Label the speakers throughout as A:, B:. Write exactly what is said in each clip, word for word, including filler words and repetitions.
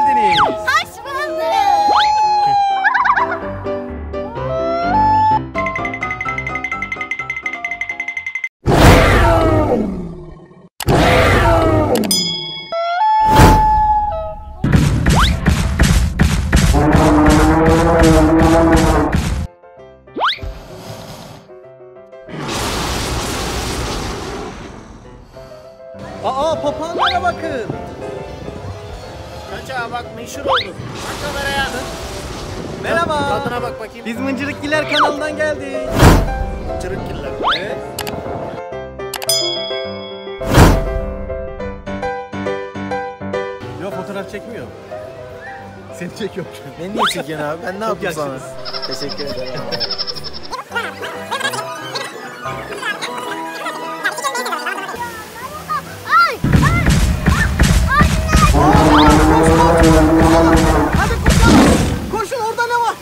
A: geldiniz.
B: Hoş bulduk.
A: Aa, papağanlara bakın.
C: Kaça bak, meşhur olduk. Bak kameraya.
A: Merhaba.
C: Tadına bak bakayım.
A: Biz MINCIRIKGİLLER kanalından geldik.
C: MINCIRIKGİLLER.
A: Evet. Yok, fotoğraf çekmiyor. Seni çekiyor.
C: Beni niye çekiyorsun abi? Ben ne
A: Çok
C: yapayım sana?
A: yakışıklısın.
C: Teşekkür ederim.
A: Hadi koşalım. Koşun, orada ne var?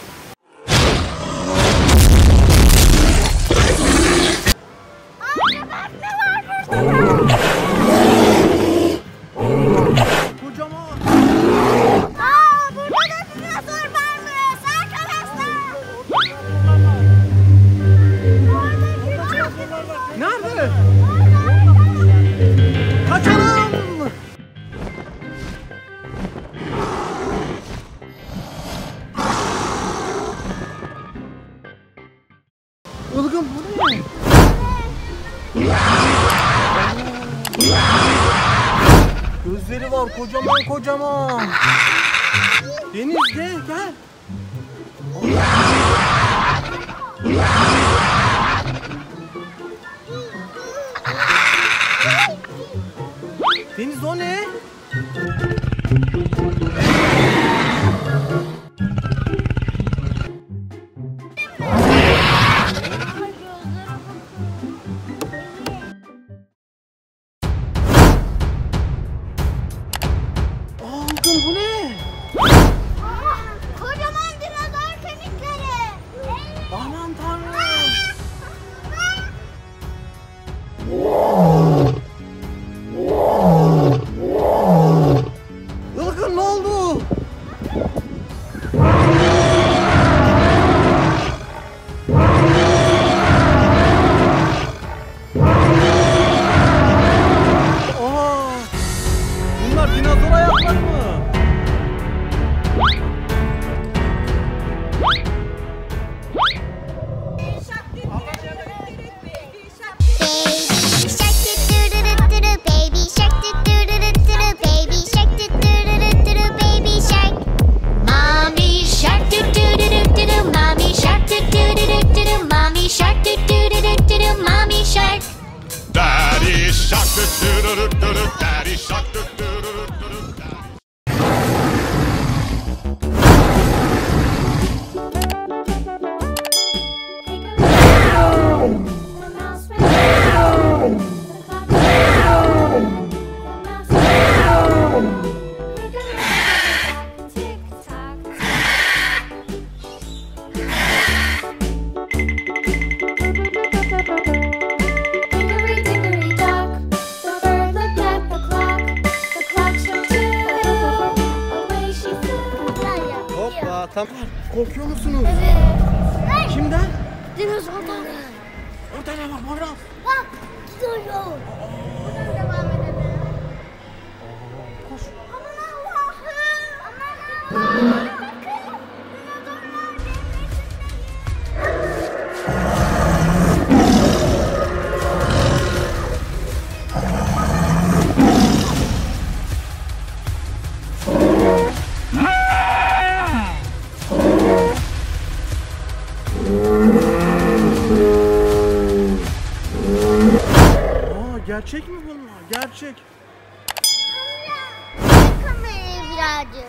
A: Kocaman.
B: Aa, burada da dinozor varmış arkadaşlar.
A: Nerede? Kaçalım. Ilgın, bu ne? Gözleri var kocaman kocaman. Deniz, gel gel. Deniz, o ne? Aldın, bu ne?
B: Aa, kocaman dinozor kemikleri.
A: Aman tanrım. Ilgın, ne oldu? Aa, bunlar dinozor ayakları mı?
D: Daddy shark, do do do do do. Daddy shark, do do do do do.
A: Hoppa, tamam. Korkuyor musunuz?
B: Evet.
A: Kimden?
B: Dinozorlar.
A: Orada ne var Mavra?
B: Bak, dinozor. Buradan devam edelim.
A: Koş.
B: Aman Allah'ım. Aman Allah'ım. Bakın. Dinozorlar
A: Aa, gerçek mi bunlar? Gerçek.
B: kamerayı birazcık.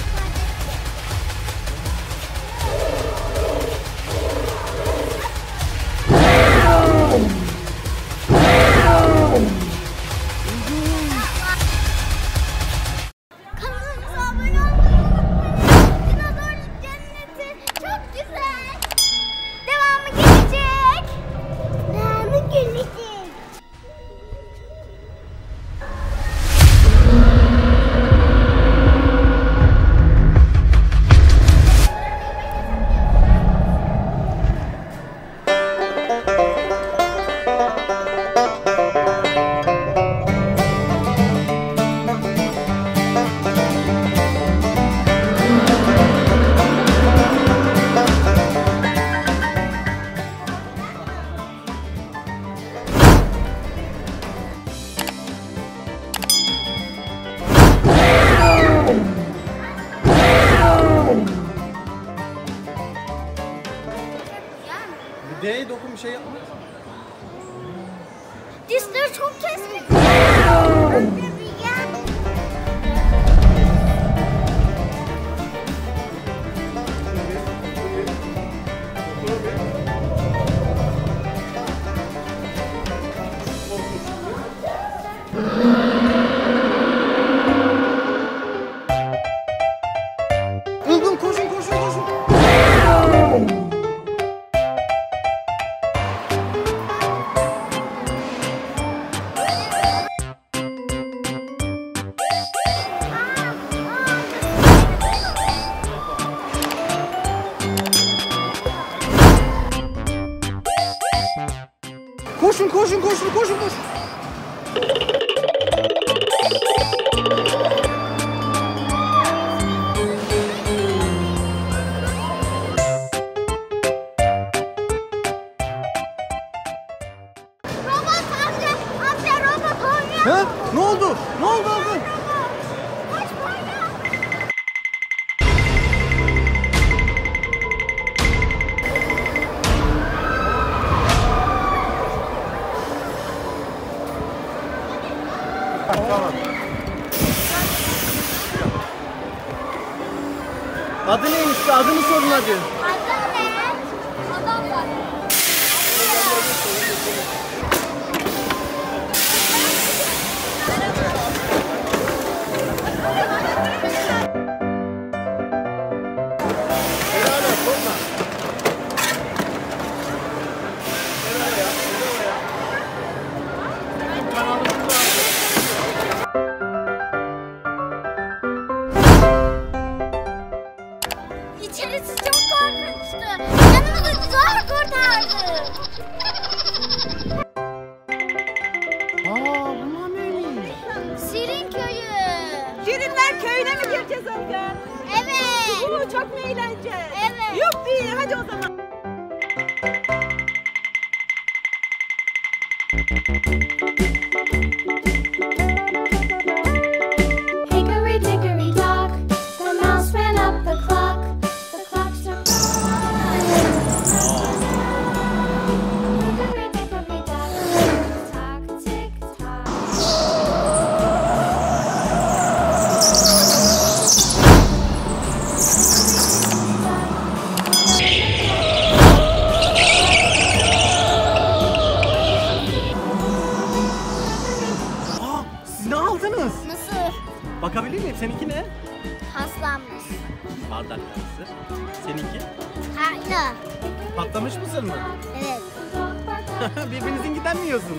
B: Kanalımıza abone olmayı unutmayın. Dinozor cenneti çok güzel. Devamı gelecek. Devamı gelecek.
A: D'ye dokun bir şey yapma.
B: Dişleri çok keskin.
A: Ilgın koşun koşun koşun. Koşun koşun koşun koşun koşun.
B: Robot amca, amca robot oynuyor.
A: Ha? Ne oldu? Ne oldu Ilgın?
B: Koş oynuyor.
A: Tamam. Adı neymiş? Adını sorun hadi.
B: Adam ne? Adam var.
A: Helal et, korkma.
B: İçerisi çok korkunçtu. Yanımızı zor kurtardı.
A: Aa, bunlar neymiş?
B: Şirin köyü.
E: Şirinler köyüne mi gireceğiz Ilgın?
B: Evet.
E: Oo, çok mu eğleneceğiz?
B: Evet.
E: Yuppi, hadi o zaman.
F: Hickory dickory dock, the mouse ran up the clock. The clock struck. Hickory dickory dock, tock tick tock.
A: Aa, siz ne aldınız?
B: Mısır
A: Bakabilir miyim? Seninki ne?
B: haslanmış.
A: Bardak arası. Seninki?
B: Aynen.
A: Patlamış mısır mı?
B: Evet.
A: Birbirinizinkinden mi yiyorsunuz?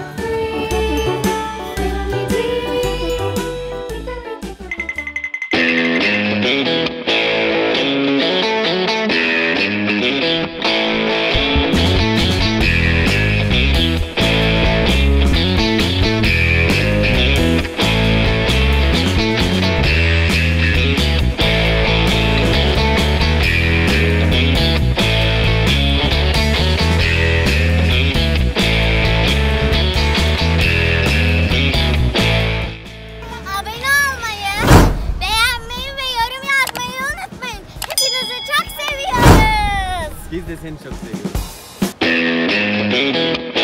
B: Abone olmayı, beğenmeyi ve yorum yazmayı unutmayın. Hepinizi çok seviyoruz.
A: Biz de seni çok seviyoruz.